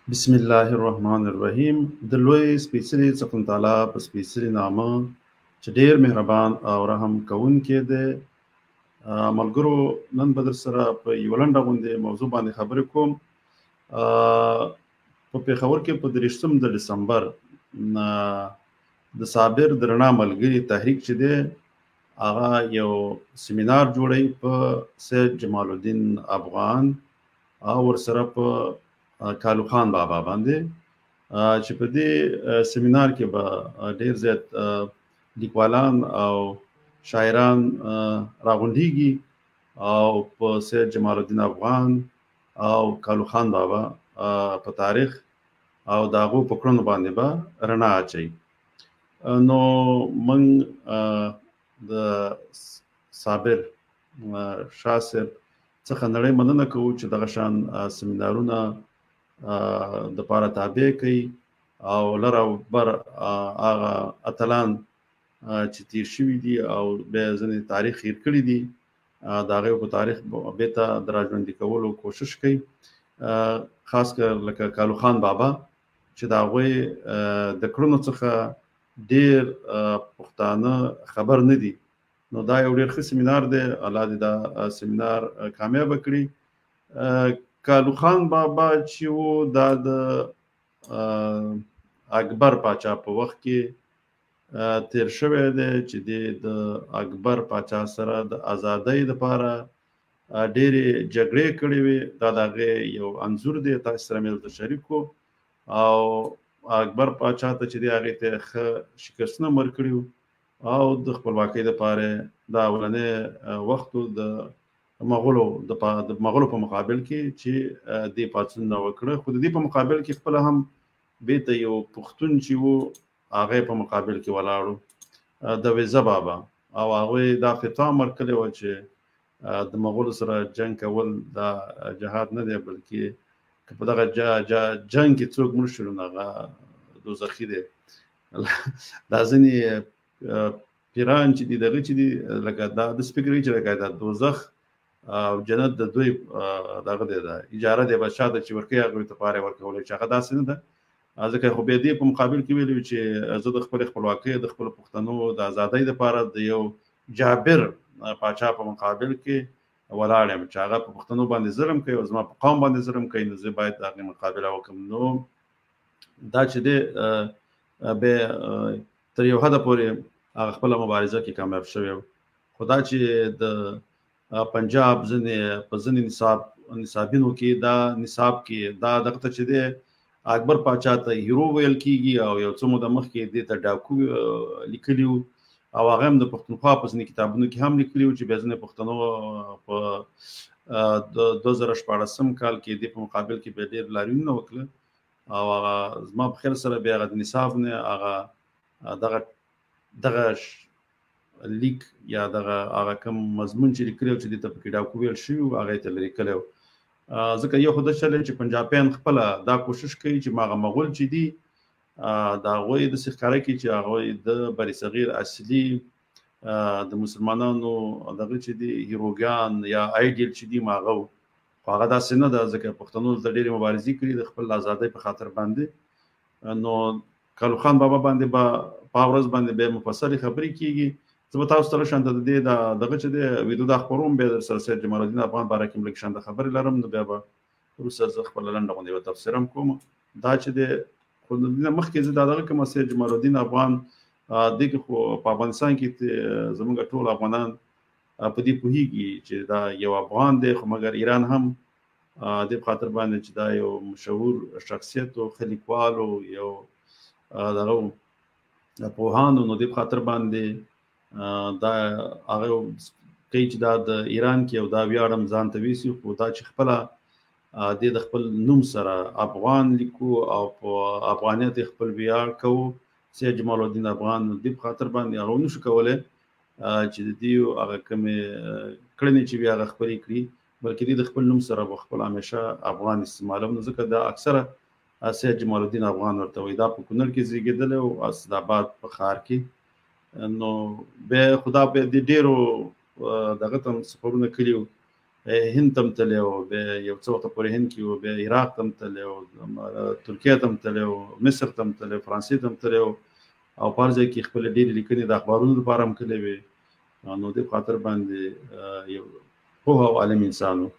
بسم الله الرحمن الرحیم. د لوی سپېڅلي څښتن تعالی په سپېڅلي نامه چې ډېر مهربان او رحم کوونکی دی. ملګرو، نن به در سره په یوه لنډه غوندې موضوع باندې خبرې کوم. په پېښور کې په 30 د ډسمبر د صابر د رڼا ملګري تحریک چې دی هغه یو سیمینار جوړوي په سید جمال الدین افغان او ورسره په کالو خان بابا باندې، چې په دې سیمینار کې به ډېر زیات لیکوالان او شاعران راغونډيږي او په سید جمال الدین افغان او کالو خان بابا په تاریخ او د هغو په کړنو باندې به رڼا اچوي. نو موږ د صابر شاه صاحب څخه نړۍ مننه کوو چې دغه شان سیمینارونه د پاره تابع کوي او لر او بر هغه اتلان چې تیر شوي دي او بیا ځینې تاریخ هیر کړي دي د هغې په تاریخ بېرته د راژوندي کولو کوشش کوي، خاص کر لکه کالو خان بابا چې د هغوی د کړنو څخه ډېر پښتانه خبر نه دي. نو دا یو ډېر ښه سیمینار دی، الله دې دا سیمینار کامیابه کړي. کالو خان بابا چې و دا د اکبر پاچا په وخت کې تیر شوی دی چې د اکبر پاچا سره د ازادۍ لپاره ډېرې جګړې کړې وې. دا د هغې یو انځور دی، تاسو سره مې دلته شریک کړو. او اکبر پاچا ته چې دی هغې ته ښه شکستونه ورکړي وو او د خپلواکۍ لپاره دا اولنی وخت د مغولو په مقابل کې چې دې پاڅونونه وکړه، خو د دې په مقابل کې خپله هم بیرته یو پښتون چې و هغه په مقابل کې ولاړو د ویزه بابا، او هغوی دا فتوا ورکړې وه چې د مغولو سره جنګ کول دا جهاد نه دی، بلکې که په دغه جنګ کې څوک مړ شول نو هغه دوزخي دی. دا ځینې پیران چې دي دغه چې دي لکه دا د سپیکر چې لکه دا دوزخ او جنت د دوی دغه دی، دا اجاره دی به شاته چې ورکوي هغوی ته پاره ورکولی چې هغه داسې نه ده. ځکه خو بیا دې په مقابل کې ویلي چې زه د خپلې خپلواکۍ د خپلو پښتنو د ازادۍ لپاره د یو جابر پاچا په مقابل کې ولاړ یم چې هغه په پښتنو باندې ظلم کوي او زما په قوم باندې ظلم کوي، نو زه باید د هغې مقابله وکړم. نو دا چې دی بیا تر یو حده پورې هغه خپله مبارزه کې کامیاب شوی و. خو دا چې د پنجاب په ځینې نصابینو کې دا نصاب کې دا دغه ته چې دی اکبر پاچا ته هیرو ویل کېږي او یو څه موده مخکې دې ته ډاکو لیکلي وو او هغه هم د پښتونخوا په ځینې کتابونو کې هم لیکلي وو چې بیا ځینې پښتنو په 2014 کال کې دې په مقابل کې بیا ډېر لاریونونه وکړه او هغه زما په خیال سره بیا هغه د نصاب نه هغه دغه لیک یا هغه کوم مضمون چې لیکلی و چې دې ته پکې ډاکو ویل شوي وو هغه یې ته لرې کړی و. ځکه یو خو دا چلی چې پنجابیان خپله دا کوشش کوي چې هغه مغول چې دي د هغوی داسې ښکاره کړي چې هغوی د بر صغیر اصلي د مسلمانانو دغه چې دي هیروګان یا آیډیل چې دي هغه و، خو هغه داسې نه ده، ځکه پښتنو د ډېرې مبارزې کړي د خپل ازادۍ په خاطر باندې. نو کالو خان بابا باندې به په ورځ باندې بیا مفصلې خبرې کېږي. زه به تاسو ته شانته د دې دغه چې دی ویډیو دا خپروم، بیا در سره سید جمال الدین افغان باره کې لږ شانته خبرې لرم، نو بیا به وروسته زه خپله لنډه غوندې یوه تفسیر هم کوم. دا چې دی خو د دې نه مخکې زه دغه کوم سید جمال الدین افغان دې کې خو په افغانستان کې زموږ ټول افغانان په دې پوهېږي چې دا یو افغان دی، خو مګر ایران هم دې په خاطر باندې چې دا یو مشهور شخصیت و، ښه لیکوال و، یو دغه پوهان و، نو دې په خاطر باندې دا هغه کوي چې دا د ایران کې او دا ویاړم ځان ته ویسي، خو دا چې خپله دې د خپل نوم سره افغان لیکو او په افغانیت خپل ویاړ کوو. سید جمال الدین افغان دې په خاطر باندې هغه نشو کولی چې د دې هغه کومې کړنې چې وي هغه خپرې کړي، بلکې دې د خپل نوم سره به خپل همیشه افغان استعمالوي. نو ځکه دا اکثره سید جمال الدین افغان ورته وایي. دا په کونړ کې زیږېدلی و، اسداباد په ښار کې. نو بیا خو دا بیا د ډېرو دغه ته هم سفرونه کړي وو هند ته تللی او بیا یو څه وخت پورې هند کې و، بیا عراق ته تللی او ترکیه ته تللی او مصر ته تللی، فرانسې ته تللی او په هر ځای کې خپل ډېرې لیکنې د اخبارونو لپاره هم کړې وې. نو دې خاطر باندې یو پوهه او عالم انسان و.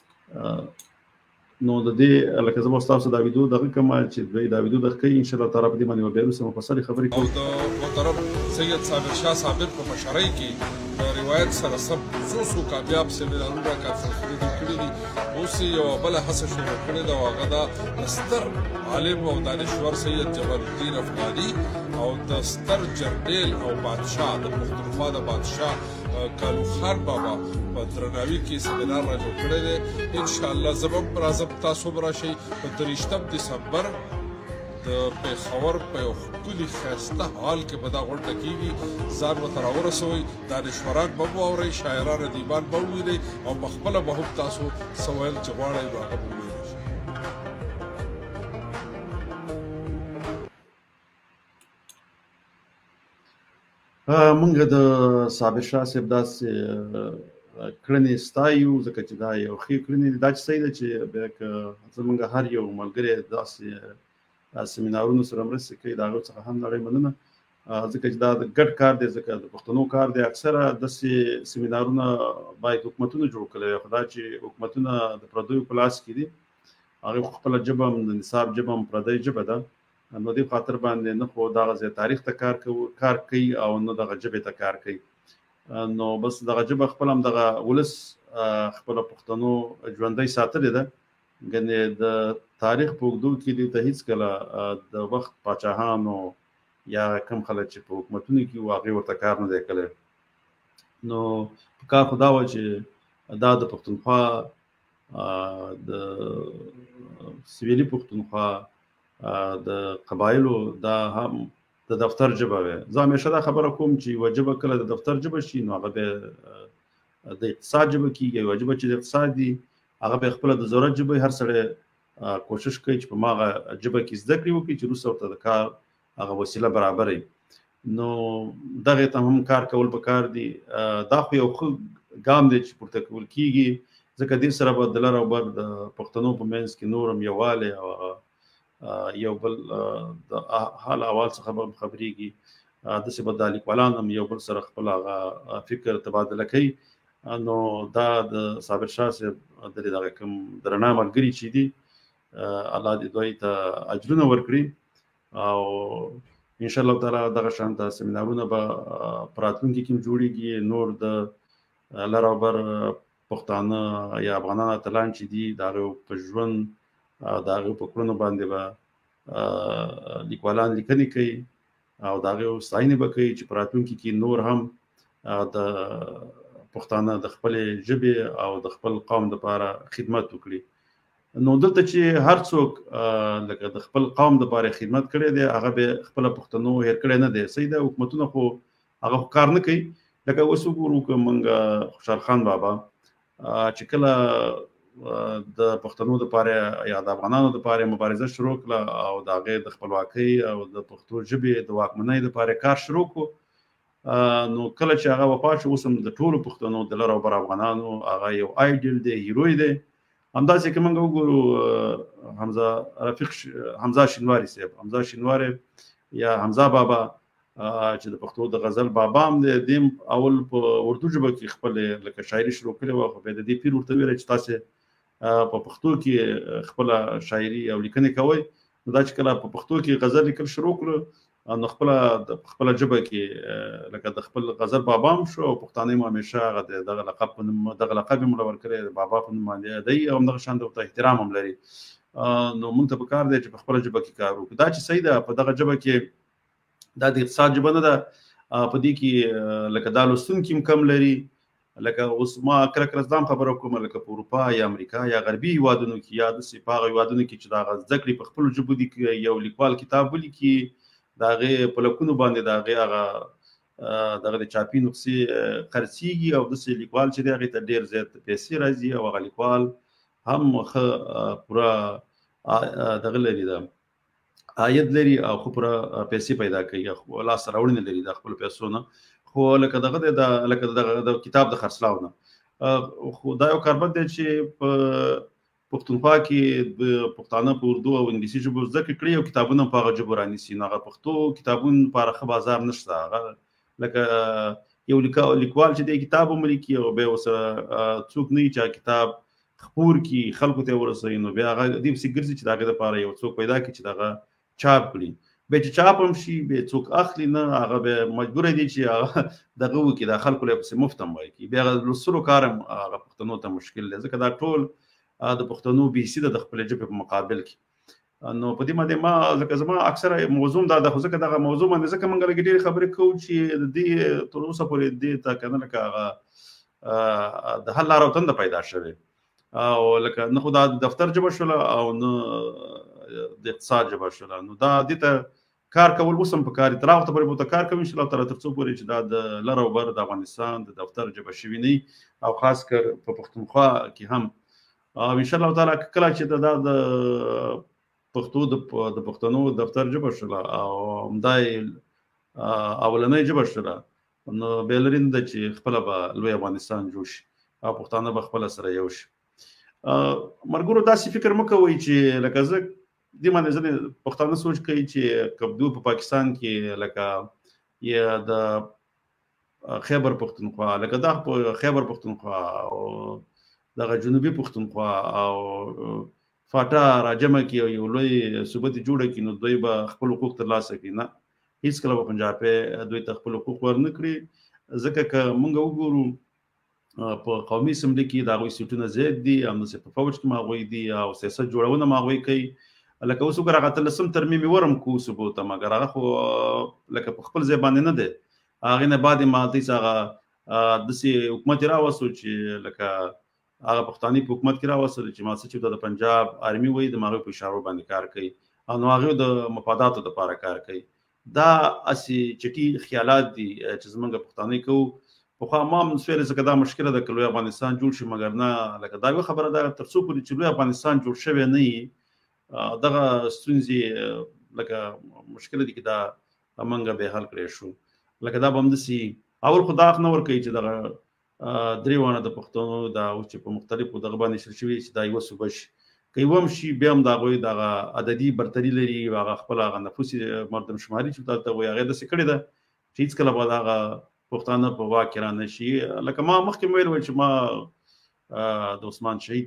نو د دې لکه زه به تاسو دا ویډیو دغه کوم چې دا ویډیو د کوي ان شاء الله تعالی په دې باندې به وروسته مفصل خبرې کوو. او د محترم سید صابر شاه صابر په مشرۍ کې د روایت سره سب څو کامیاب سیمینارونه کارفرسونه کړي دي. اوس یو بله هڅه شروع کړې ده او هغه د ستر عالم او دانشور سید جمال الدین افغاني او د ستر جرنیل او بادشاه د پښتونخوا د بادشاه کالو خان بابا په درناوي کې سیمینار را جوړ کړی دی. انشاءالله زه به هم راځم، تاسو به راشئ په 23 دسمبر د پېښور په یو ښکلي ښایسته هال کې به دا غونډه کېږي. ځان ورته راورسوئ، دانشوران به هم واورئ، شاعران ادیبان به ووینئ او پخپله به هم تاسو څه ویل چې غواړئ نو هغه به وویلی شي. موږ د صابر شاه صاحب داسې کړنې ستایو ځکه چې دا یو ښې کړنې دي. دا چې صحیح ده چې بیا که زموږ هر یو ملګری داسې سیمینارونو سره مرسته کوي، د هغو څخه هم نړۍ مننه، ځکه چې دا د ګډ کار دی، ځکه د پښتنو کار دی. اکثره داسې سیمینارونه باید حکومتونه جوړ کړي وي، خو دا چې حکومتونه د پردیو په لاس کې دي، هغوی خپله ژبه هم د نصاب ژبه هم پردۍ ژبه ده. نو دې خاطر باندې نه خو دغه ځای تاریخ ته کار کوي او نه دغه ژبې ته کار کوي. نو بس دغه ژبه خپل هم دغه ولس خپله پښتنو ژوندۍ ساتلې ده. ګنې د تاریخ په اوږدو کې دې ته هېڅکله د وخت پاچاهانو یا کم خلک چې په حکومتونو کې وو هغې ورته کار نه دی کړی. نو پکار خو دا وه چې دا د پښتونخوا د سویلي پښتونخوا د قبایلو دا هم د دفتر ژبه وي. زه همیشه دا خبره کوم چې یوه ژبه کله د دفتر ژبه شي نو هغه بیا د اقتصاد ژبه کېږي. یوه ژبه چې د اقتصاد دي هغه بیا خپله د ضرورت ژبه هر سړی کوشش کوي چې په هماغه ژبه کې زده کړې وکړي چې وروسته ورته د کار هغه وسیله برابروي. نو دغې ته هم کار کول پکار دي. دا خو یو ښه ګام دی چې پورته کول کېږي، ځکه دې سره به د لر او بر د پښتنو په منځ کې نور هم یووالی او یو بل د حال احوال څخه به خبرېږي. داسې به دا لیکوالان هم یو بل سره خپل هغه فکر تبادله کوي. نو دا د صابر شاه صاحب د دغه کوم درنه ملګري چې دي الله دې دوی ته اجرونه ورکړي او انشاءالله تعالی دغه شانته سیمینارونه به په راتلونکي کې هم جوړېږي. نور د لر او بر پښتانه یا افغانان اتلان چې دي د هغو په ژوند د هغو په کړنو باندې به لیکوالان لیکنې کوي او د هغو ستاینې به کوي چې په راتلونکي کې نور هم د پښتانه د خپلې ژبې او د خپل قوم دپاره خدمت وکړي. نو دلته چې هر څوک لکه د خپل قوم دپاره خدمت کړی دی هغه به خپله پښتنو هېر کړی نه دی. صحیح ده، حکومتونه خو هغه خو کار نه کوي. لکه اوس وګورو که موږ خوشحال خان بابا چې کله د پښتنو دپاره یا د افغانانو دپاره مبارزه شروع کړه او د هغې د خپلواکۍ او د پښتو ژبې د واکمنۍ دپاره کار شروع کړو، نو کله چې هغه وفات شو اوس هم د ټولو پښتنو د لر او بر افغانانو هغه یو آیډیل دی، هیروی دی. همداسې که موږ وګورو حمزه شینواري صاحب، حمزه شینواري یا حمزه بابا چې د پښتو د غزل بابا هم دی، دیم اول په اردو ژبه کې خپل لکه شاعري شروع کړې وه، خو بیا د دې پیر ورته ویله چې تاسې په پښتو کې خپله شاعري او لیکنې کوئ. نو دا چې کله په پښتو کې غزل لیکل شروع کړو نو خپله ژبه کې لکه د خپل غزل بابا هم شو او پښتانه هم همیشه هغه دغه لقب په نوم دغه لقب یې موږ ورکړی د بابا په نوم باندې دی او همدغه شان ورته احترام هم لري. نو موږ ته پکار دی چې په خپله ژبه کې کار وکړو. دا چې صحیح ده په دغه ژبه کې دا د اقتصاد ژبه نه ده، په دې کې لکه دا لوستونکي هم کم لري. لکه اوس ما کله کله ځان خبره کوم لکه په اروپا یا امریکا یا غربي هیوادونو کې یا داسې په هغه هیوادونو کې چې د هغه زده کړې په خپلو ژبو دي، یو لیکوال کتاب ولیکي د هغې په لکونو باندې د هغې هغه دغه د چاپي نسخې خرڅېږي او داسې لیکوال چې دی هغې ته ډېر زیات پیسې راځي او هغه لیکوال هم ښه پوره دغه لري ده عاید لري او خو پوره پیسې پیدا کوي، لاسته راوړنې لري د خپلو پیسو نه. خو لکه دغه دی لکه دغه د کتاب د خرڅلاو نه خو دا یو کاربن دی چې په پښتونخوا کې د پښتانه په اردو او انګلیسي ژبو زده کړې او کتابونه په هغه ژبو رانیسي. نو هغه پښتو کتابونه لپاره ښه بازار نشته. هغه لکه یو لیکوال چې د کتاب ولیکي او بیا ورسره څوک نه وي چې کتاب خپور کړي خلکو ته ورسوي، نو بیا هغه دې پسې ګرځي چې د هغې دپاره یو څوک پیدا کړي چې دغه چاپ کړي. بیا چې چاپ هم شي بیا څوک اخلي نه، هغه بیا مجبوره دي چې هغه دغه وکړي، دا خلکو له پسې مفت هم وایي. بیا هغه لوستلو کار هم هغه پښتنو ته مشکل دی، ځکه دا ټول د پښتنو بېحسي ده د خپلې ژبې په مقابل کې. نو په دې باندې ما ځکه زما اکثره موضوع دا ده، خو ځکه دغه موضوع باندې ځکه موږ لږ ډېرې خبرې کوو چې د دې تر اوسه پورې دې ته که نه لکه هغه د حل لاره او تنده پیدا شوې، او لکه نه خو دا دفتر ژبه شوله او نه د اقتصاد ژبه شوله. نو دا دې ته کار کول اوس هم پکار دي، تر هغه وخته پورې به ورته کار کوو انشاءالله تعالی تر څو پورې چې دا د لر او بر د افغانستان د دفتر ژبه شوي نه وي، او خاص کر په پښتونخوا کې هم انشاءالله تعالی کله چې دا د پښتو د پښتنو دفتر ژبه شوله او همدا یې اولنۍ ژبه شوله، نو بیا لرې نه ده چې خپله به لوی افغانستان جوړ شي او پښتانه به خپله سره یو شي. ملګرو داسې فکر مه کوئ چې لکه زه دې باندې ځینې پښتانه سوچ کوي چې که دوی په پاکستان کې لکه یا د خیبر پښتونخوا، لکه دا په خیبر پښتونخوا او دغه جنوبي پښتونخوا او فاټا راجمع کړي یو لوی صوبه دې جوړه کړي، نو دوی به خپل حقوق ترلاسه کړي. نه، هېڅکله به پنجابۍ دوی ته خپل حقوق ورنه کړي، ځکه که موږ وګورو په قومي اسمبلي کې د هغوی سیټونه زیات دي، همداسې په فوج کې هم هغوی دي او سیاست جوړونه هم هغوی کوي. لکه اوس وګوره هغه 13 ترمیم یې ورم کوو صوبو ته، مګر هغه خو لکه په خپل ځای باندې نه دی. هغې نه بعد یې ما هلته هغه داسې حکومت یې راوستو چې لکه هغه پښتاني په حکومت کې راوستل چې ما څه چې د پنجاب آرمي وایي د هغوی په اشارو باندې کار کوي او نو هغوی د مفاداتو دپاره کار کوي. دا هسې چټي خیالات دي چې زموږ پښتانه کوو. پخوا ما هم سویل ځکه دا مشکله ده که لوی افغانستان جوړ شي، مګر نه، لکه دا یوه خبره ده تر څو پورې چې لوی افغانستان جوړ شوی نه وي دغه ستونزې لکه مشکله دي چې دا موږ به حل کړی شو. لکه دا به همداسې اول خو دا حق نه ورکوي چې دغه درې وانه د پښتنو دا اوس چې په مختلفو دغه باندې نشر شوي چې دا یوه صوبه شي، که یوه هم شي بیا هم د هغوی دغه عددي برتري لري، هغه خپل هغه نفوس مردم شماري چې دلته وایي هغې داسې کړې ده چې هېڅکله به د هغه پښتانه په واک کې را نه شي. لکه ما مخکې ویل چې ما د عثمان شهید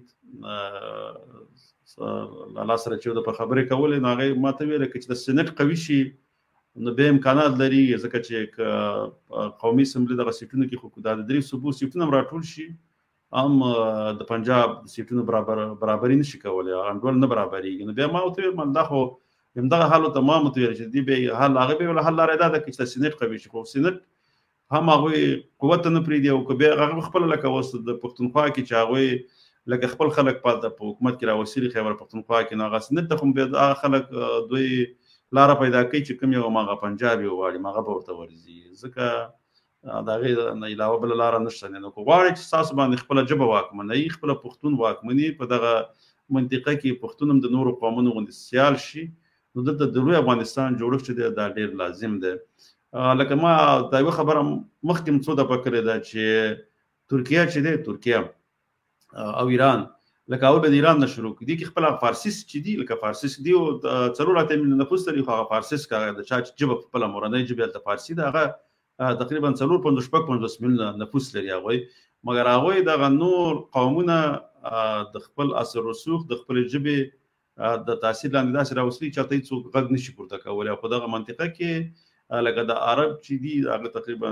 الله سره چې د په خبرې کولې، نو هغې ما ته ویله که چې د سینټ قوي شي نو بیا امکانات لري، ځکه چې قومي اسمبلي دغه سیټونو کې خو دا د 3 صوبو سیټونه هم راټول شي، هم د پنجاب د سیټونو برابري نشي کولی، انډول نه برابرېږي. نو بیا ما ورته ویل دا خو همدغه حال ورته ما ورته ویل چې دې بیا حل هغه بیا حل لاره دا ده چې د سینټ قوي شي، خو سینټ هم هغوی قوت ته نه پرېږدي او که بیا هغه خپله لکه اوس د پښتونخوا کې چې هغوی لکه خپل خلک په حکومت کې راوستلي خیبر پښتونخوا کې، نو هغه سینټ ته خو بیا هغه خلک دوی لاره پیدا کوي چې کوم یو هغه پنجاب یې وغواړي هغه به ورته ورځي، ځکه د هغې نه علاوه بله لاره نشته. نو که غواړئ چې ستاسو باندې خپله ژبه واکمنوي، خپله پښتون واکمني په دغه منطقه کې پښتون هم د نورو قومونو غوندې سیال شي، نو دلته د لوی افغانستان جوړښت چې دی دا ډېر لازم دی. لکه ما دا یوه خبره مخکې هم څو دفعه کړې ده چې ترکیه چې دی، ترکیه او ایران، لکه اول به د ایران نه شروع کړي، دې کې خپله فارسیس چې دي، لکه فارسیس دي او 4 میلیونه نفوس لري، خو هغه فارسیس که د چا چې ژبه خپله مورنۍ ژبه هلته فارسي ده، هغه تقریبا 4-5 میلیونه نفوس لري هغوی، مګر هغوی دغه نور قومونه د خپل اثر رسوخ د خپلې ژبې د تاثیر لاندې داسې راوستلي چې هلته هېڅوک غږ نشي پورته کولی. او په دغه منطقه کې لکه د عرب چې دي هغه تقریبا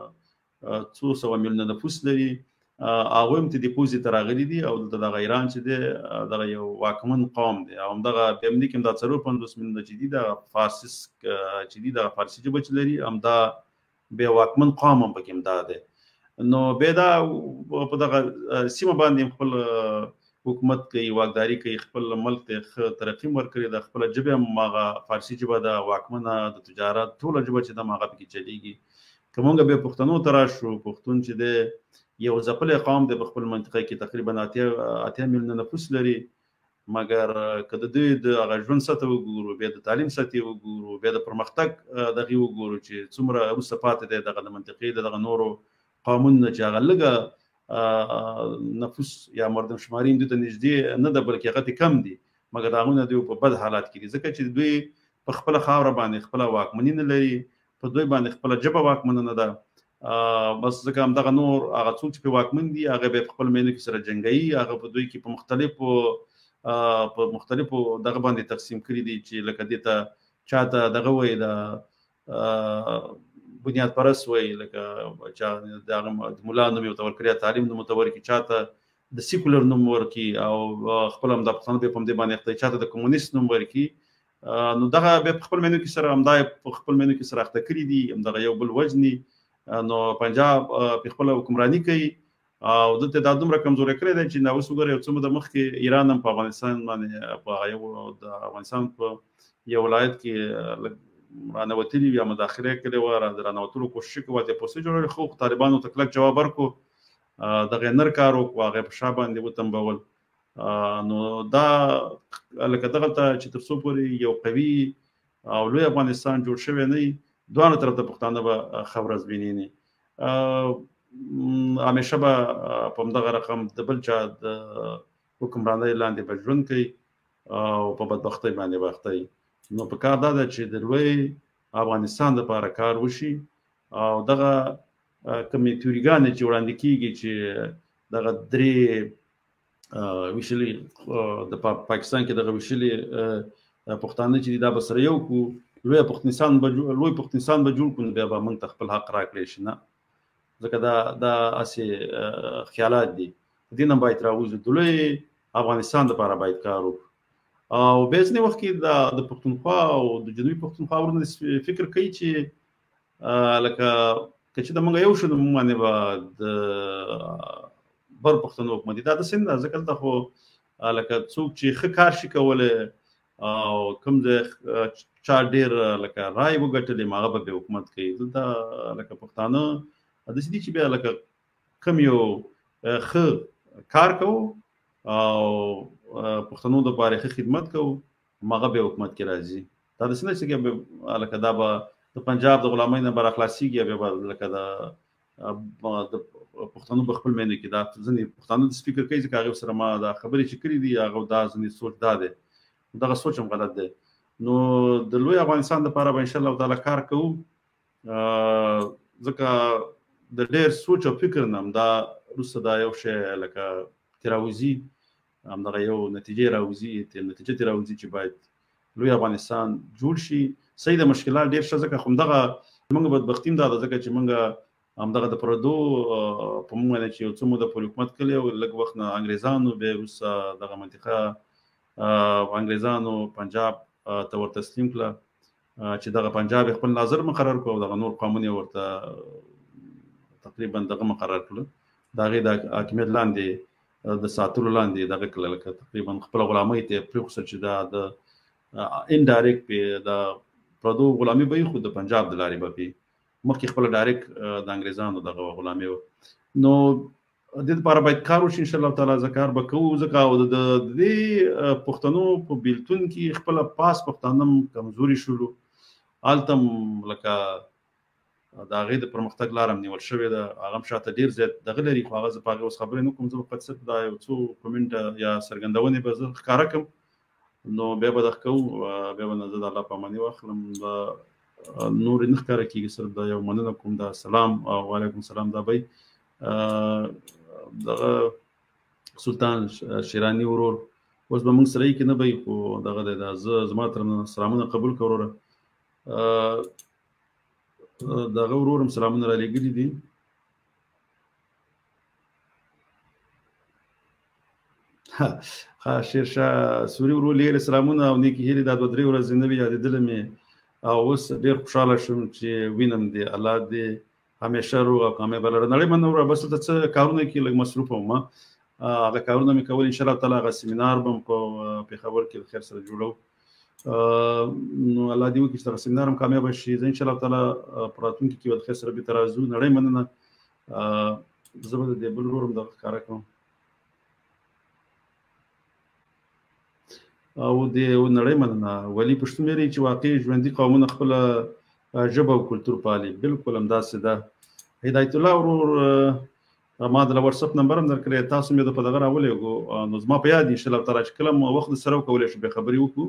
200 میلیونه نفوس لري، هغوی هم د پوزې ته راغلي دي او دلته دغه ایران چې دی دغه یو واکمن قوم دی او همدغه بیا همدې کې هم دا 4-5 میلیونه چې دي دغه فارسیس چې دي دغه فارسي ژبه چې لري همدا بیا واکمن قوم هم پکې همدا دی. نو بیا دا په دغه سیمه باندې خپل حکومت کوي، واکداري کوي، خپل ملک ته ښه ترقي هم ورکړې ده، خپله ژبه هم هغه فارسي ژبه ده، واکمنه د تجارت ټوله ژبه چې ده هغه پکې چلېږي. که موږ بیا پښتنو ته راشو، پښتون چې دی یو ځپلی قوم دی، په خپل منطقه کې تقریبا 8 میلیونه نفوس لري، مګر که د دوی د هغه ژوند سطح وګورو، بیا د تعلیم سطح وګورو، بیا د پرمختګ دغې وګورو چې څومره وروسته پاتې دی دغه د منطقې د دغه نورو قومونو چې هغه لږه نفوس یا مردم شماري دوی ته نږدې نه ده بلکې هغه کم دي مګر هغه دوی په بد حالات کې دي ځکه چې دوی په خپل خاور باندې خپل واکمني نه لري په دوی باندې خپل جبه واکمن نه ده بس ځکه هم دغه نور هغه څوک چې په واکمن دي هغه به خپل مینو کې سره جنگي هغه په دوی کې په مختلفو دغه باندې تقسیم کړي دي چې لکه دې ته چاته دغه وای د بنیاد پرست وای لکه چا دغه مولا نوم یو تور کړی تعلیم نوم تور کې چاته د سیکولر نوم ورکی او خپل هم د پښتنو په دې باندې اخته چاته د کمونیست نوم ورکی نو دغه به خپل مینو کې سره همدای خپل مینو کې سره اخته کړی دي همدغه یو بل وجني نو پنجاب په خپل حکمرانی کوي او دلته د دومره کمزوري کړی دی چې نو وسوګره یو څه د مخ کې ایران هم په افغانستان باندې په یو د افغانستان په یو ولایت کې رانوتلی یا مداخله کړې و رانوتلو کوشش کوي د پوسټ جوړول خو طالبانو ته کلک جواب ورکو دغه نر کارو هغه په شابه باندې وتمبول نو دا لکه دغه ته چې تر څو پورې یو قوي او لوی افغانستان جوړ شوی نه دوه طرف ته پښتانه به خبرز بینینی همیشه به په دغه رقم د بل چا د حکمرانۍ لاندې به ژوند کوي او په بدبختۍ باندې وختي نو په کار دا ده چې د لوی افغانستان لپاره کار وشي او دغه کومې تیوریګانې چې وړاندې کیږي چې دغه درې ویشلي د پاکستان کې دغه ویشلي پښتانه چې دا به سره یو کو لوی پښتونستان به جوړ کړي بیا به موږ خپل حق راکړي شي نه ځکه دا اسې خیالات دي دې نه باید راوځي د لوی افغانستان لپاره باید کار وکړو او به ځنې وخت کې د پښتونخوا او د جنوبي پښتونخوا ورنه فکر کوي چې لکه چې د موږ یو شو د باندې به د بر پښتنو حکومت دا د سند ځکه ته خو لکه څوک چې ښه کار شي کولی او کوم د چا ډېر لکه رای وګټلې هغه به حکومت کوي دلته لکه پښتانه داسې دي چې بیا لکه کوم یو ښه کار کوو او پښتنو د لپاره ښه خدمت کوو هغه به حکومت کې راځي دا داسې نه چې لکه دا به د پنجاب د غلامۍ نه برخلاصېږي بیا به لکه د پښتنو په خپل مینه کې دا ځینې پښتانه د سپیکر کوي چې هغه سره ما دا خبرې چې کړې دي هغه دا ځینې سوچ دا دی دغه سوچ هم غلط دی نو د لوی افغانستان لپاره به ان شاء الله تعالی کار کوو ځکه د ډېر سوچ او فکر نه دا وروسته دا یو شی لکه تراوزی همدغه یو نتیجه راوزي چې باید لوی افغانستان جوړ شي صحیح د مشکلات ډېر شه ځکه همدغه موږ بدبختیم دا ده چې موږ همدغه د پردو په موږ باندې چې یو څه موده پورې حکومت کړی او لږ وخت نه انګریزانو بیا وروسته دغه منطقه انګریزانو پنجاب ته ور تسلیم کړه چې دغه پنجاب خپل ناظر مقرر کړ او دغه نور قومونه ورته تقریبا دغه مقرر کړل د هغې د حاکمیت لاندې د ساتلو لاندې دغه کړل تقریبا خپل غلامۍ ته پرېښوسه چې دا د انډایرکټ په د پردو غلامي به خو د پنجاب د لارې به مخکې خپل ډایرکټ د انګریزانو دغه غلامي نو د دې لپاره باید کار وشي ان شاء الله تعالی ذکر به کوو ځکه او د دې پښتنو په بیلتون کې خپل پاس پښتانم کمزوري شولو التم لکه دا غي د پرمختګ لارم نیول شوې ده هغه شاته ډیر زیات دغه لري خو هغه زپاغه اوس خبرې نه کوم زه په صرف دا یو څو کومنټ یا سرګندونه به زه ښکارا کوم نو به د خو به نه زه د الله په معنی واخلم نور نه ښکارا کیږي صرف دا یو مننه کوم دا سلام او علیکم سلام دا بای دغه سلطان شیرانی ورور اوس به موږ سره کې نه بای خو دغه د زما تر سلامونه قبول کوروره دغه ورورم سلامونه را لګري دي ها شیرشاه سوري ورور لري سلامونه او نیکی هلي د دوه درې ورځې نه بیا د دل مې او اوس ډېر خوشاله شوم چې وینم دی الله دې همیشه روغ او کامیاب لري نړۍ منور بس ته څه کارونه کې لږ مصروف وم هغه کارونه مې کول ان شاء الله تعالی هغه سیمینار بم په خبر کې خیر سره جوړو نو الله دې وکړي چې سیمینار هم کامیاب شي ان شاء الله تعالی پراتونکو کې ود خیر سره به ترازو نړۍ مننه زبر دې بل ورم د کار کوم او دې نړۍ مننه ولی پښتون لري چې واقعي ژوندۍ قومونه خپل ژبه او کلتور پالي بالکل همداسې ده هدایت الله ورور ما د واتس اپ نمبر هم درکړی، تاسو مې د په دغه راولېږو، نو زما په یاد ان شاء الله تعالی چې کله مو وخت سره وکولی شو بیا خبرې وکړو.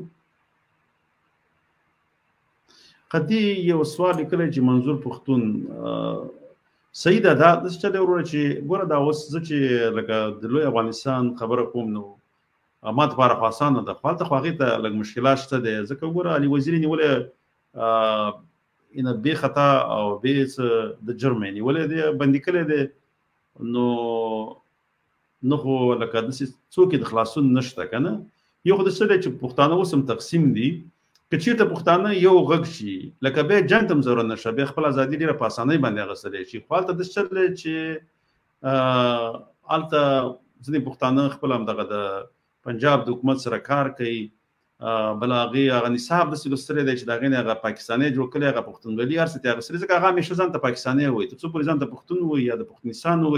قدي یو سوال لیکلی چې منظور پښتون صحیح ده، دا داسې چلی وروره چې ګوره دا اوس زه چې لکه د لوی افغانستان خبره کوم نو ما دپاره خو اسانه ده، خو هلته خو هغې ته لږ مشکلات شته دی، ځکه ګوره علي وزیر یې نیولی اینه بې خطا او بې څه د جرم یې نیولی دی، بندي کړی دی، نو خو لکه داسې څوک یې د خلاصون نشته که نه. یو خو داسې دی چې پښتانه اوس هم تقسیم دي، که چېرته پښتانه یو غږ شي لکه بیا جنګ ته هم ضرورت نشته، بیا خپل ازادي ډېره په اسانۍ باندې اخیستلی شي، خو هلته داسې چل دی چې هلته ځینې پښتانه خپل همدغه د پنجاب د حکومت سره کار کوي، بل هغه نصاب داسې لوستلی دی چې د هغې نه هغه پاکستاني جوړ کړی، هغه پښتونولي هر څه ترې اخیستلي، ځکه هغه همیشه ځان ته پاکستاني وایي، تر څو پورې ځان ته پښتون وایي یا د پښتونستان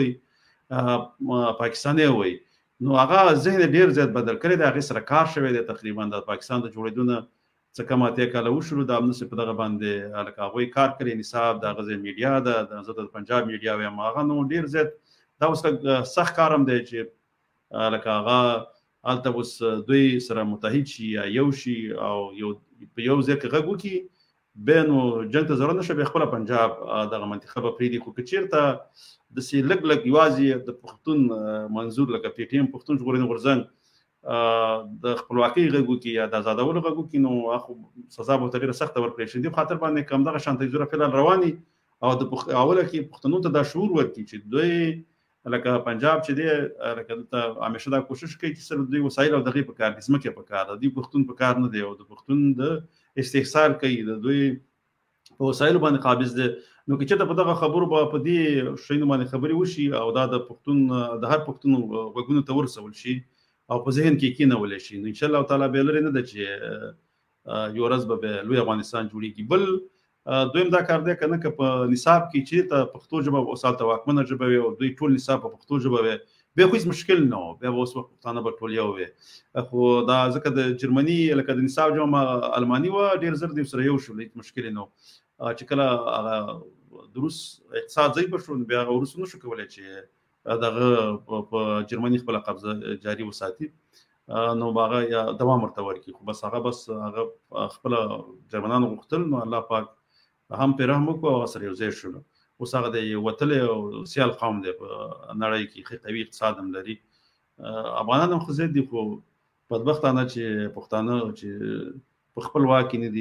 وایي پاکستاني وایي، نو هغه ذهن ډېر زیات بدل کړی دی، هغې سره کار شوی دی، تقریبا د پاکستان د جوړېدو نه څه کم اتیا کاله وشولو، د همداسې په دغه باندې لکه هغوی کار کړی، نصاب د هغه ځای میډیا ده، زه د پنجاب میډیا وایم، هغه نو ډېر زیات دا اوس سخت کار هم دی چې لکه هغه هلته اوس دوی سره متحد شي یا یو شي او په یو ځای کې غږ وکړي، بیا نو جنګ ته ضرورت نشته، بیا خپله پنجاب دغه منطقه به پرېږدي. خو که چېرته داسې لږ لږ یوازې د پښتون منظور لکه پی ټي ایم پښتون ژغورنې غورځنګ د خپلواکۍ غږ وکړي یا د ازادولو غږ وکړي، نو هغه سزا به ورته ډېره سخته ورکړی شي. دې خاطر باندې که همدغه شان تجزیه فعلا رواني او د اوله کې پښتنو ته دا شعور ورکړي چې دوی لکه پنجاب چې دی لکه دلته همیشه دا کوشش کوي چې صرف دوی وسایل او دغې په کار دي، ځمکې په کار ده، دوی پښتون په کار نه دی او د پښتون د استحصال کوي، د دوی په وسایلو باندې قابض دی. نو که چېرته په دغه خبرو به په دې شیانو باندې خبرې وشي او دا د پښتون د هر پښتون غوږونو ته ورسول شي او په ذهن کې کېنولی شي، نو انشاءالله تعالی بیا لرې نه ده چې یو ورځ به بیا لوی افغانستان جوړېږي. بل دویم دا کار دی که نه که په نصاب کې چېرته پښتو ژبه اوس هلته واکمنه ژبه وي او دوی ټول نصاب په پښتو ژبه وي، بیا خو هېڅ مشکل نه و، بیا به اوس وخت پښتانه به ټول یو وي. خو دا ځکه د جرمني لکه د نصاب ژبه الماني وه، ډېر زر دوی سره یو شول، هېڅ مشکل نه و. چې کله هغه د روس اقتصاد ضعیفه شو، بیا هغه روس نشو کولی چې دغه په جرمني خپله قبضه جاري وساتي، نو به هغه یا دوام ورته ورکړي. خو بس هغه خپله جرمنانو غوښتل، نو الله پاک هم پرې رحم وکړو او هغه سره یو ځای شولو. اوس هغه د وتلی او سیال قوم دی، په نړۍ کې ښه قوي اقتصاد هم لري، افغانان هم ښه ضد دي، خو بدبختانه چې پښتانه چې په خپل واک کې نه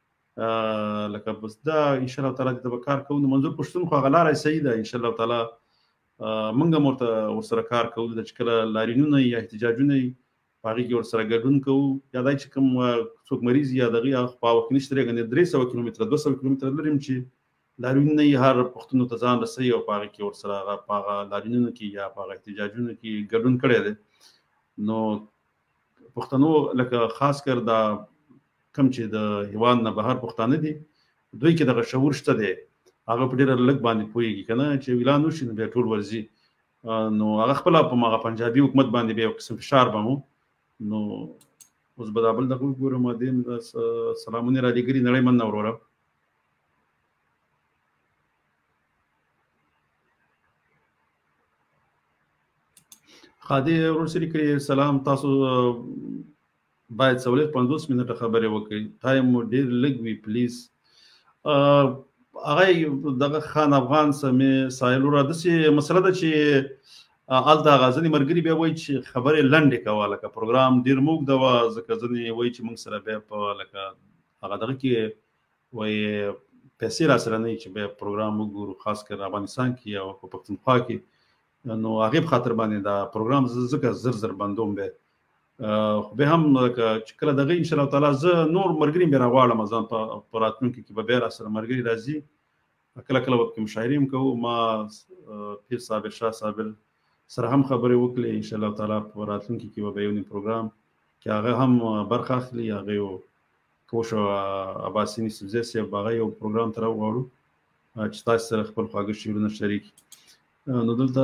دي، لکه بس دا انشاءالله تعالی دې ته به کار کوو. نو منظور پښتون خو هغه لاره صحیح ده، انشاءالله تعالی موږ هم ورسره کار کوو، چې کله لاریونونه یا احتجاجونه وي په هغې کې ورسره ګډون کوو، یا دا چې کوم څوک مریض یا دغې په وخت کې نشته دی، 300 کیلومتره 200 کیلومتره لري چې لاریونونه یې هر پښتون ته ځان رسوي او په هغې کې ورسره هغه په هغه لاریونونو کې یا په هغه احتجاجونو کې ګډون کړی دی. نو پښتنو لکه خاص کر دا کوم چې د هېواد نه بهر پښتانه دي، دوی کې دغه شعور شته دی، هغه په ډېره لږ باندې پوهېږي که نه، چې اعلان وشي نو بیا ټول ورځي، نو هغه خپله په هغه پنجابي حکومت باندې بیا یو قسم فشار به مو. نو اوس به دا بل دغه وګورم، سلامونه رالیږلي، نړۍ مننه وروره. خادي ورور سره کړي سلام، تاسو باید سہولت 50 منټه خبرې وکړئ، ټایم مو ډېر لږ وي پلیز. هغه دغه خان افغان سمې سایل وروره داسې مسله ده چې هلته هغه ځینې ملګري بیا وایي چې خبرې لنډې کوه، لکه پروګرام ډېر موږ ده وه، ځکه ځینې وایي چې موږ سره بیا په لکه هغه دغه کې وایي پیسې را سره نه وي چې بیا پروګرام وګورو، خاص کر افغانستان کې او په پښتونخوا کې، نو هغې په خاطر باندې دا پروګرام ځکه زر زر بندوم بیا. خو بیا هم چې کله دغه انشاءالله تعالی زه نور ملګري بیا راغواړم ځان په راتلونکي کې به بیا را سره ملګري راځي، کله کله به پکې مشاعرې هم کوو. ما پیر صابر شاه صابر سره هم خبرې وکړې، انشاءالله تعالی په راتلونکي کې به یو نیم پروګرام کې هغه هم برخه اخلي، هغه یو کوش عباسي نصفزی صاحب هغه یو پروګرام ته راوغواړو چې تاسو سره خپل خواږه شعرونه شریک. نو دلته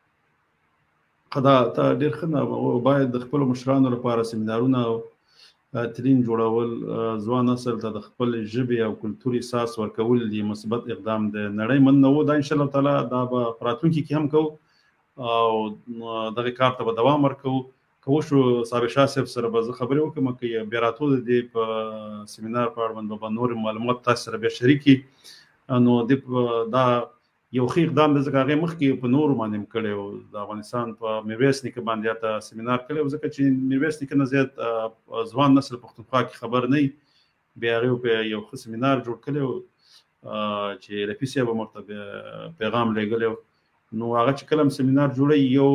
دا ډېر ښه نه، باید د خپلو مشرانو لپاره سیمینارونه ترین جوړول ځوان نسل ته د خپل ژبې او کلتوري احساس ورکول دي مثبت اقدام دی. نړۍ من نه و دا ان شاء الله تعالی دا به په راتلونکي کې هم کوو او دغه کار ته به دوام ورکوو. که وشو صابر شاه صاحب سره به زه خبرې وکړم که بیا راتلو د دې په سیمینار په اړوند به نور معلومات تاسو سره بیا شریکي. نو دا یو ښه اقدام دی ځکه هغې مخکې په نورو باندې هم کړی و. د افغانستان په میرویس نیکه باندې هلته سیمینار کړی و ځکه چې میرویس نیکه نه زیات ځوان نسل پښتونخوا کې خبر نه وي. بیا هغې په یو ښه سیمینار جوړ کړی و چې رفیع صاحب هم ورته پیغام لیږلی و. نو هغه چې کله هم سیمینار جوړوي یو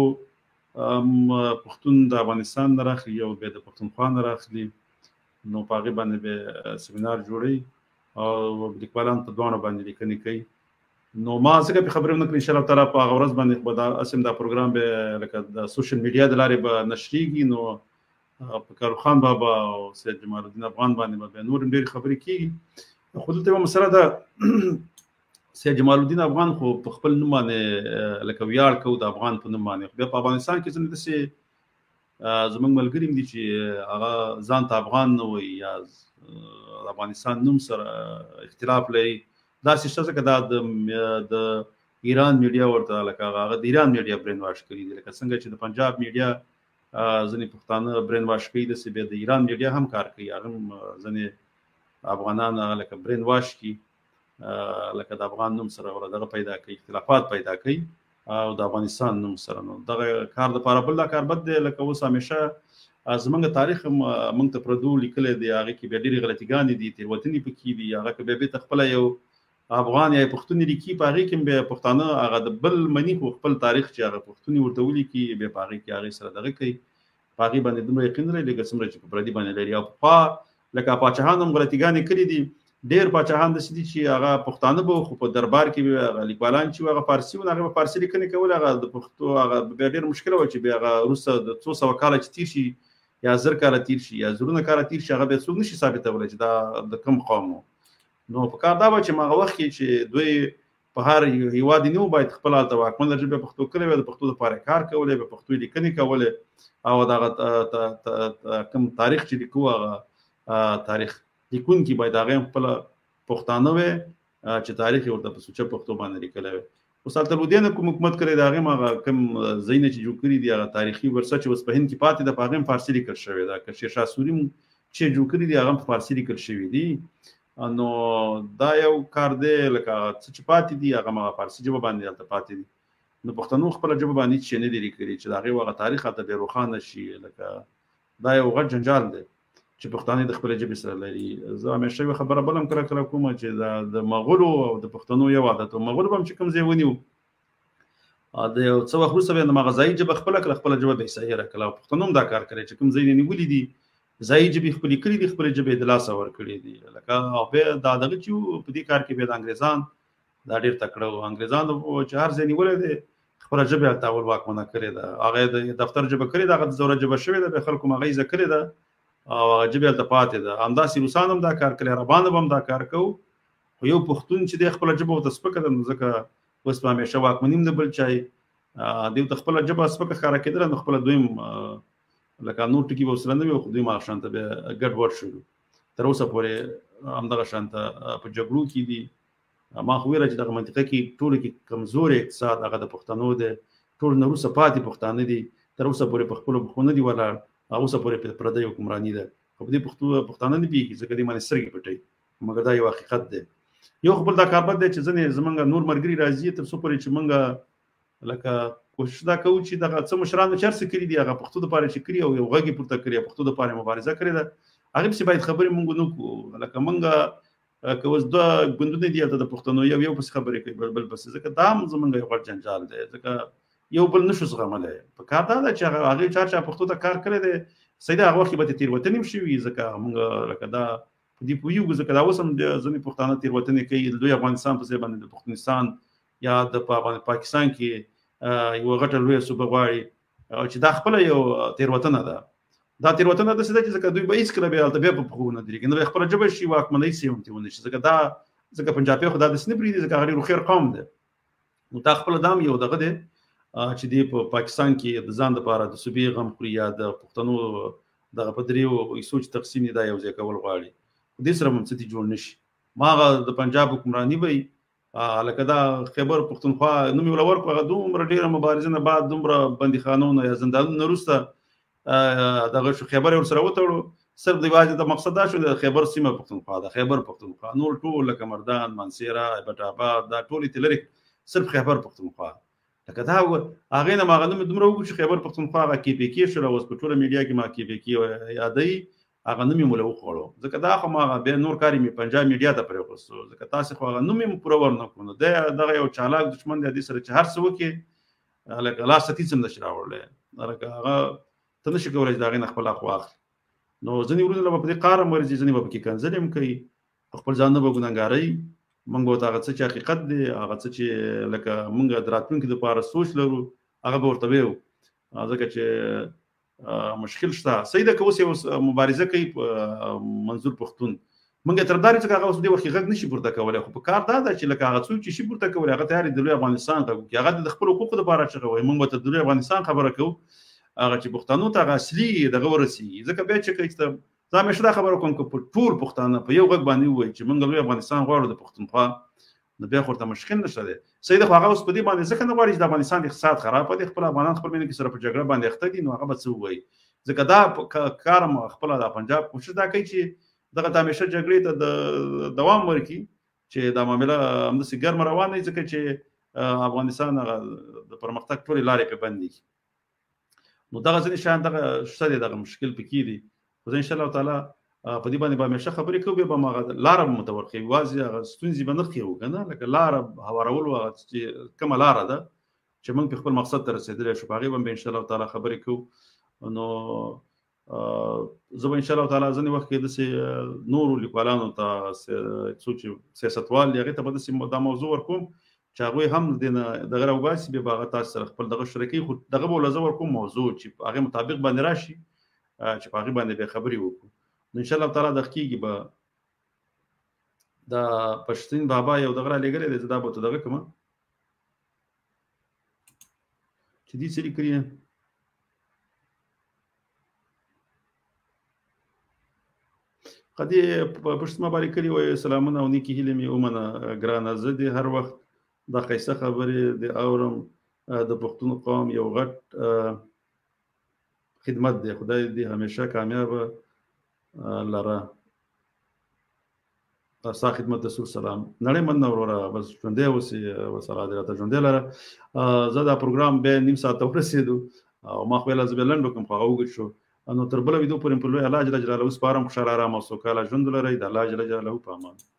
پښتون د افغانستان نه راخلي یو بیا د پښتونخوا نه راخلي نو په هغې باندې بیا سیمینار جوړوي او لیکوالان په دواړو باندې لیکنې کوي. نو ما ځکه په خبرې ونه کړې ان شاء الله تعالی په هغه ورځ باندې به دا اسم دا پروګرام به لکه د سوشل میډیا د لارې به نشریږي. نو په کارو خان بابا او سید جمال الدین افغان باندې به نور ډېرې خبرې کېږي. خو دلته یوه مسله ده سید جمال الدین افغان خو په خپل نوم باندې لکه ویاړ کوو د افغان په نوم باندې. بیا په افغانستان کې ځینې داسې زموږ ملګري هم دي چې هغه ځان ته افغان نه وایي یا د افغانستان نوم سره اختلاف لري. داسې شته ځکه دا د ایران میډیا ورته لکه هغه د ایران میډیا برین واش کړي دي لکه څنګه چې د پنجاب میډیا ځینې پښتانه برین واش کوي داسې بیا د ایران میډیا هم کار کوي. هغه هم ځینې افغانان لکه برین واش کوي لکه د افغان نوم سره ورته پیدا کوي اختلافات پیدا کوي او د افغانستان نوم سره. نو دغه کار دپاره بل دا کار بد دی. لکه اوس همیشه زمونږ تاریخ هم موږ ته پردو لیکلی دی هغې کې بیا ډېرې غلطیګانې دي تېروتنې پکې دي. هغه که بیا بېرته خپله یو افغان یا پښتون لیکي په هغې کې بیا پښتانه هغه د بل مني خو خپل تاریخ چې هغه پښتون ورته ولیکي بیا په هغې کې هغې سره دغه کوي په هغې باندې دومره یقین لري لکه څومره چې په پردي باندې لري. او پخوا لکه پاچاهان هم غلطیګانې کړي دي. ډېر پاچاهان داسې دي چې هغه پښتانه به خو په دربار کې هغه لیکوالان چې هغه فارسي وو هغه به فارسي لیکنې کول. هغه د پښتو هغه بیا ډېر مشکله وه چې بیا هغه وروسته د څو سوه کاله چې تېر شي یا زر کاله تېر شي یا زرونه کاله تېر شي هغه بیا څوک نشي ثابتولی چې دا د کوم قوم و. نو په کار دا به چې هغه وخت کې چې دوی په هر هېواد یې نه و باید خپل هلته واکمنه ژبه پښتو کړې وی د پښتو دپاره کار کولی به پښتو لیکنې کولې او دغه کوم تاریخ چې لیکو هغه تاریخ لیکونکي باید هغه هم خپله پښتانه وی چې تاریخ یې ورته په سوچه پښتو باندې لیکلی وی. اوس هلته لودیان کوم حکومت کړی د هغې هم هغه کوم ځایونه چې جوړ کړي دي هغه تاریخي ورثه چې اوس په هند کې پاتې ده په هغې هم فارسي لیکل شوې ده. که شیرشاه سوري چې جوړ کړي دي هغه هم په فارسي لیکل شوي دي. نو دا یو کار دی لکه څه چې پاتې دي هغه هم فارسي ژبه باندې هلته پاتې دي. نو پښتنو خپله ژبه باندې هېڅ شی نه دي لیکلي چې د هغې هغه تاریخ هلته بیا روښانه شي. لکه دا یو غټ جنجال دی چې پښتانه د خپلې ژبې سره لري. زه همیشه یوه خبره بل هم کله کله کومه چې د مغولو او د پښتنو یو عادت و. مغولو به هم چې کوم ځای ونیو د یو څه وخت وروسته بیا د هغه ځایي ژبه خپله کړه خپله ژبه به یې صحیح راکړله. او پښتنو هم دا کار کړی چې کوم ځای یې نیولي دي ځایي ژبې خپلې کړي دي خپلې ژبې د لاسه ورکړي دي. لکه بیا دا دغه چې په دې کار کې بیا د انګرېزان دا ډېر تکړه وو. انګرېزان چې هر ځای نیولی دی خپله ژبه یې هلته اول واکمنه کړې ده. هغه یې د دفتر ژبه کړې ده هغه د زوره ژبه شوې ده بیا خلکو هم هغه یې زده کړې ده او هغه ژبې هلته پاتې ده. همداسې روسان هم دا کار کوي عربان به هم دا کار کوو. خو یو پښتون چې دی خپله ژبه ورته سپکه ده نو ځکه اوس په همیشه واکمني هم د بل چای دوی ته خپله ژبه سپکه ښکاره کېدله نو خپله دوی لکه نور ټکي به ورسره نه وي خو دوی هم هغه شانته بیا ګډوډ شولو. تر اوسه پورې همدغه شانته په جګړو کې دي. ما خو ویله چې دغه منطقه کې ټولو کې کمزوری اقتصاد هغه د پښتنو دی. ټول نه وروسته پاتې پښتانه دي تر اوسه پورې په خپلو پښو نه دي ولاړ. هغه اوسه پورې په پردۍ حکمراني ده خو په دې پښتانه نه پوهېږي ځکه دې باندې سترګې پټوي. مګر دا یو حقیقت دی. یو خو بل دا کار بد دی چې ځینې زمونږ نور ملګري راځي تر څو پورې چې مونږ لکه کوشش دا کوو چې دغه څه مشرانو چې هر څه کړي دي هغه پښتو دپاره چې کړي او یو غږ یې پورته کړي پښتو دپاره یې مبارزه کړې ده هغې پسې باید خبرې مونږ ونه کړو. لکه مونږ که اوس دوه ګوندونه دي هلته د پښتنو یو پسې خبرې کوي بل پسې ځکه دا هم زمونږ یو غټ جنجال دی ځکه یو بل نشو زغملی. په کار دا ده چې هغې چا پښتو ته کار کړی دی صحیح ده هغه وخت کې به تېروتنې هم شوي ځکه مونږ لکه دا په دې پوهېږو ځکه دا اوس هم ځینې پښتانه تېروتنې کوي دوی افغانستان په ځای باندې د پښتونستان یا د پاکستان کې یو غټه لویه صوبه غواړي چې دا خپله یو تېروتنه ده. دا تېروتنه داسې ده چې ځکه دوی به هېڅکله بیا هلته بیا په پښو ونه درېږي نه به خپله ژبه شي واکمنۍ سې هم ترې ونه شي ځکه پنجابي خو دا داسې نه پرېږدي ځکه هغه ډېر هوښیار قوم دی. نو دا خپله دا هم یو دغه دی چې دی په پاکستان کې د ځان دپاره د صوبې غم خوري یا د پښتنو دغه په دریو سوچ تقسیم دی دا یو ځای کول غواړي دې سره هم څه جوړ نشي ما د پنجاب حکمرانی وي لکه دا خیبر پښتونخوا نوم یې ولور کوغه دومره ډیره مبارزه نه بعد دومره بندیخانونو یا زندانونو وروسته دغه شو خیبر ور سره وتړو صرف د واجب د مقصد دا شو د خیبر سیمه پښتونخوا د خیبر پښتونخوا نور ټول لکه مردان منصیره ایبټ آباد دا ټول تلری صرف خیبر پښتونخوا لکه دا هغه نه ماغه دومره وګ چې خیبر پښتونخوا هغه کې پی کې شو اوس په ټوله میډیا کې ما کې پی کې یادای هغه نوم یې مولو خوړو ځکه دا خو ما به نور کاری می پنجاب میډیا ته پرې وخصو ځکه تاسو خو هغه نوم یې پوره ورنه کوو دغه یو چالاک دشمن دی سره چې هر څه وکي لکه لا ستې سم نشي راوړل لکه هغه ته نشي کولای دا غي خپل اخواخ نو ځنی ورونه په دې قاره مرزي ځنی په کې کنځلم کوي خپل ځان نه بګونګاري منګو ته هغه څه چې حقیقت دی هغه څه چې لکه مونږ دراتونکو د پاره سوچ لرو هغه به ورته ویو ځکه چې مشکل شته سیده که اوس یو مبارزه کوي منظور پښتون مونږ ترداري چې هغه اوس دی وخت غږ نشي پورته کولای خو په کار دا چې لکه هغه څوک چې شي پورته کولای هغه تیاری د لوی افغانستان ته کوي هغه د خپل حقوقو لپاره چې وایي مونږ ته د لوی افغانستان خبره کوو هغه چې پښتنو ته اصلي دغه ورسي ځکه بیا چې کوي زه مشه خبره کوم چې په ټول پښتانه په یو غږ باندې وایي چې مونږ لوی افغانستان غواړو د پښتونخوا نو بیا خورته مشکل نشته دی سید خو هغه اوس په دې باندې ځکه نه غواړي د افغانستان اقتصاد خراب دی خپل افغانان خپل مینه کې سره په جګړه باندې اخته دي نو هغه به څه وایي ځکه دا کار خپل د پنجاب کوشش دا کوي چې دغه همیشه جګړې ته دوام ورکړي چې دا معامله همداسې ګرمه روانه وي ځکه چې افغانستان د پرمختګ ټولې لارې پرې بندې کړي نو دغه ځینې شیان دغه شته دی دغه مشکل پکې دي خو زه انشاءالله تعالی په دې باندې به همیشه خبرې کوو به ما لاره متورخي واځي هغه ستونزې به نه خېو کنه لکه لاره هوارول هغه چې کومه لاره ده چې موږ په خپل مقصد ته رسیدلی شو په هغې به انشاءالله تعالی خبرې کوو نو زه به انشاءالله تعالی ځینې وخت کې داسې نورو لیکوالانو ته څو چې سیاستوال دي هغې ته به داسې دا موضوع ورکوم چې هغوی هم دغه راوباسي بیا به هغه تاسو سره خپل دغه شریکوي خو دغه به ولزه ورکوم موضوع چې هغې مطابق باندې راشي چې په هغې باندې بیا خبرې وکړو ان شاء الله تعالی د کیږي به دا پښتون بابا یو دغه را لګلې ده دا به ته دغه کوم چې دې سری کړی قدی پښتون باندې کړی وای سلامونه او نیکی هیله می اومنه ګرانه زه دې هر وخت د قیصه خبرې د اورم د پښتون قوم یو غټ خدمت دی خدای دې همیشه کامیاب لره ستا خدمت رسول سلام نړۍ مننه وروره بس ژوندی اوسې وسله دې راته ژوندی لره زه دا پروګرام بیا نیم ساعت ته ورسېدو او ما خو ویله زه بیا لنډ وکړم خو هغه اوږد شو نو تر بله ویدو پورې په لوی الله جل جلاله سپارم خوشحاله ارام او سوکاله ژوند ولرئ د الله جل جلاله په امان